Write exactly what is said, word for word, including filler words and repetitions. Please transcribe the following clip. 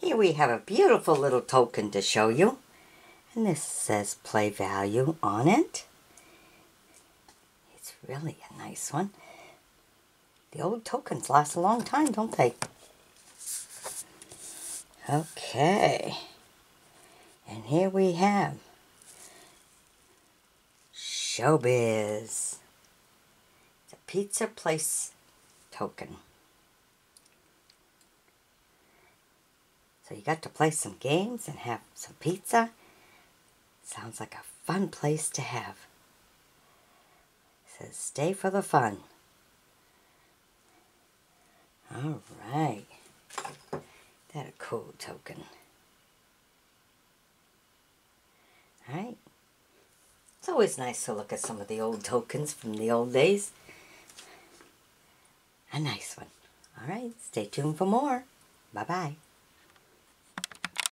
Here we have a beautiful little token to show you. And this says play value on it. It's really a nice one. The old tokens last a long time, don't they? Okay. And here we have Showbiz. It's a pizza place token. So you got to play some games and have some pizza. Sounds like a fun place to have. It says stay for the fun. All right. That a cool token. All right. It's always nice to look at some of the old tokens from the old days. A nice one. All right. Stay tuned for more. Bye-bye.